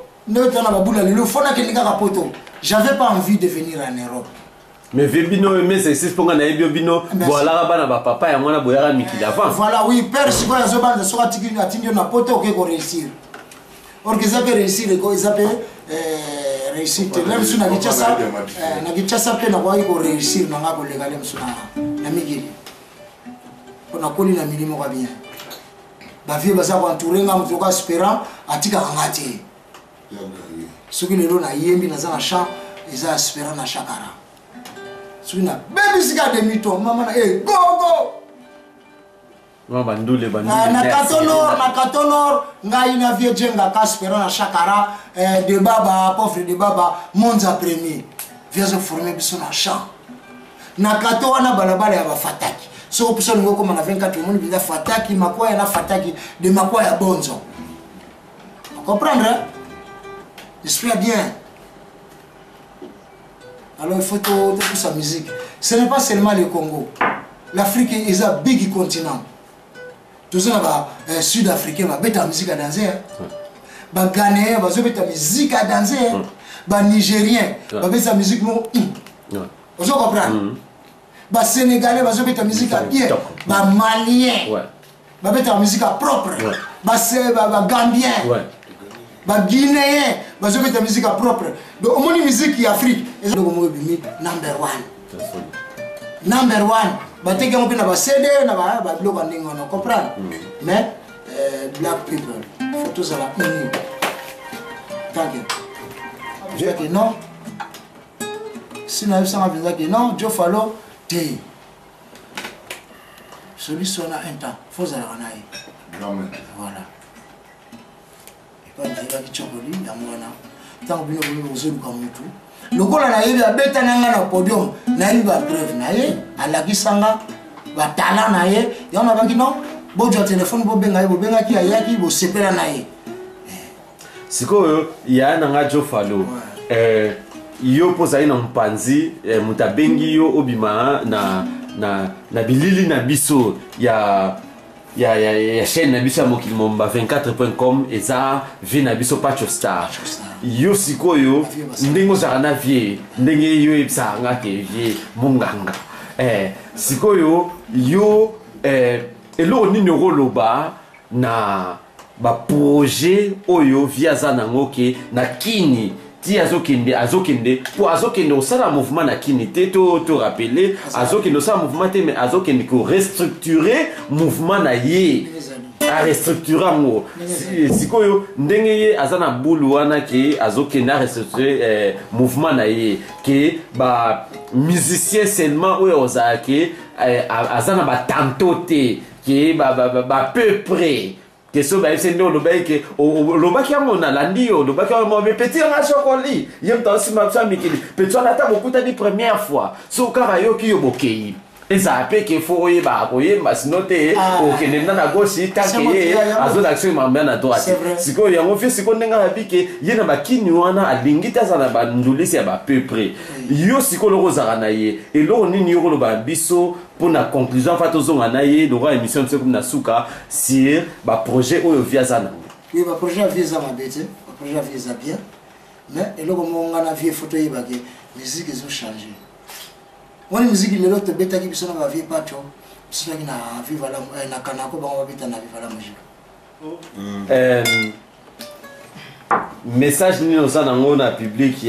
j'avais pas envie de venir en Europe. Mais Vébino, mais c'est ce qu'on a eu, Bino, voilà, papa et moi, boyara Miki avant. Voilà, oui, père, si vous avez un soir à Tigno, na poto, qui va réussir. Or, qu'ils avaient réussi, ils avaient réussi. Même si on a dit ça, on a dit ça, on a dit qu'on réussir, on a dit qu'on réussir, on a dit qu'on a connu la minimum bien. Bavie baza entouré nga mtoka espérant atika ngati. Soki lelo na yembi na za champ eza espérant na chakara. Soki na baby sika de mito mama na go go. Mama bandule na katonor ngai na vie jenga ka espérant na chakara de baba pauvre de baba monza premier. Viens se former biso na champ. Na kato wana balabala ya bafataki. So pour ça nous comme on a 24 monde bien fataki makwa na fataki de makwa ya bonzo. Comprendre? J'espère bien. Alors il faut tout sa musique. Ce n'est pas seulement le Congo. L'Afrique est un big continent. Tout ça là sud-africain va mettre la musique à danser. ba Ghanéen bazobeta musique à danser ba Nigérien babeta musique mo vous comprenez ba Sénégalais bazobeta musique à bien ba Malien babeta musique à propre ba Gambien ba Guinéen bazobeta musique à propre donc on dit musique qui Afrique number one ba teke mo pina ba CD na ba bloga ndingo no comprendre mais black people photos à la uni tant que non si na bisa ngabinza que non Joe Fallo te celui sur un temps faut ça la naï voilà et pas dire que chokoli ya mwana tant que bino bozelu comme tout lokola na yebi abeta nanga na podium na yebi ba preuve na ye alakisanga ba talent na ye yona bangi non bojo téléphone bo benga ki ayaki bo sepela na ye sikoyo ya nanga Joe Fallo yo poza ina mpanzi mutabengi yo obima na bilili na biso ya chaîne na biso ya mokili momba 24.com eza vie na biso Pacho Star yo sikoyo ndenge ozala na vie ndenge yo ebisaka nga ke vie monganga sikoyo yo eloko nini okoloba na baprojet oyo vie aza nango ke na kini ti azokende po azokende osala mouvement na kini te to rappeler azokende osala mouvement te mais azokende ko restructurer mouvement na ye a restructurer ngo sikoyo ndenge ye aza na bulu wana ke azokende a restructurer mouvement na ye ke ba musicien seulement oyo ozala ke aza na ba tanto te ke ba peu près que so ba c'est non le bail que le bac on a landio le bac on me petit en chocoli yem ta aussi ma femme qui petit on attend beaucoup de première fois so karayo ki yobokei eza pe ke fo yeba ko yeba sinote o ke nenda na gauche tanke azo d'action mamba na droite siko yango fi siko ndenga na bike yena bakini wana alingita sana ba ndulisi ya ba peu près yo siko loko zara na ye elo nini yo lo ba biso pour la conclusion fait aux on a eu l'aura émission comme na suka sur ba projet oyo via zana oui ba projet via za mabete ba projet via za bien mais et là comme on a vu photo yi ba ke musique ils ont changé on musique le lot beta ki biso na ba vie Pacho biso ki na viva la na kanako ba ba beta na viva la musique message ni ozana ngona public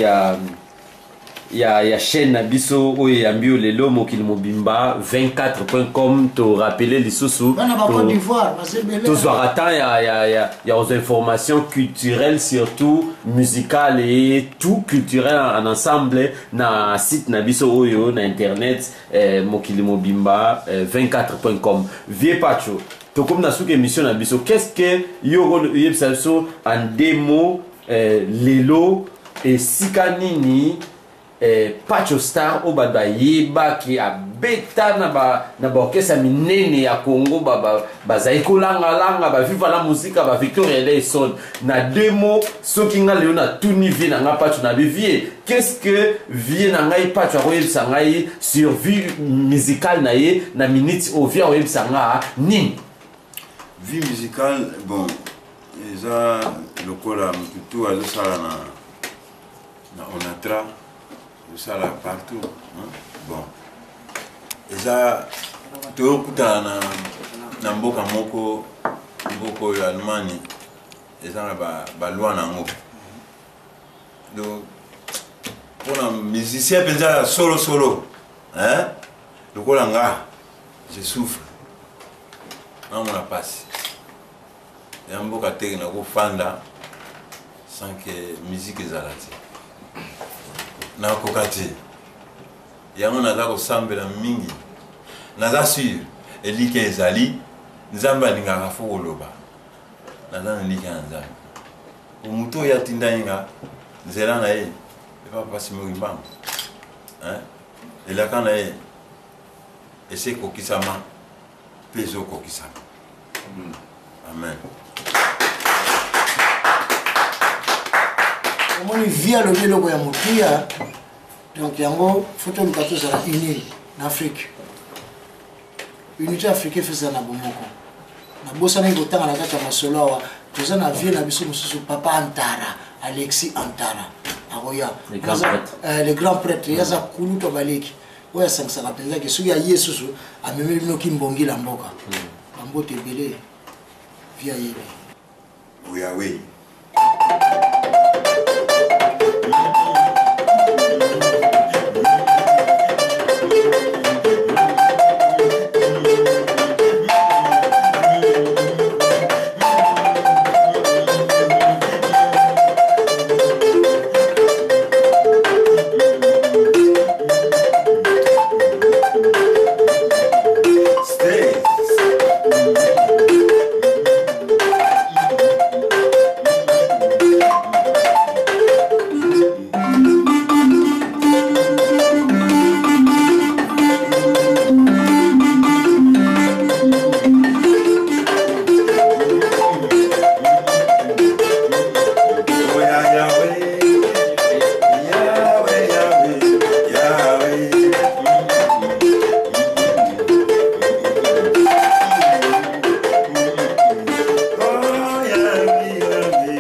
ya chaîne na biso oyo ya mbio lelo mokili mobimba 24.com to rappeler lisusu to zwara ya aux informations culturelles surtout musicales et tout culturel en ensemble na site na biso oyo na internet mokili mobimba 24.com vie Pacho to comme na sous émission na biso qu'est-ce que yo yebisa biso en démo lelo et sikanini Pacho Star o ba yeba ki abeta na ba orchestre minene ya Congo ba zaikolanga langa ba viva la musique ba Victoria Leison na demo soki nga leo na tuni vie na nga Pacho na vie qu'est-ce que vie na ngai Pacho akoyebisa ngai sur vie musicale na ye na minute o vie akoyebisa nga nini vie musicale bon eza lokola mtutu azosala na onatra ça là partout hein? Bon eza tokuta na mboka moko ya Allemagne eza na ba loi nango donc pour un musicien penza solo hein lokola nga je souffre na mona passe ya mboka teke na ko fanda sans que musique ezalati na kokati yango naza kosambela mingi naza sur elike ezali nzambe alingaka fo koloba naza na lika ya nzambe omutu oyo atinda nga nzela na ye epa pasi mokimbango elaka na ye ese ekokisama mpe ezokokisama amen on via le vélo ya mokia donc yango photo mikato za uni en Afrique unité africaine fait ça na bomoko na bosa na ngotanga na kata masolo wa toza na vie na biso mosusu papa Antara Alexis Antara akoya le grand prêtre yaza kuluto baleki oya sangsaka mpenza ke soki aye susu amemeli bino kimbongi la mboka bambote ebele via yebe oui.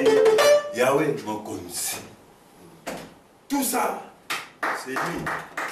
Tout ça, c'est lui.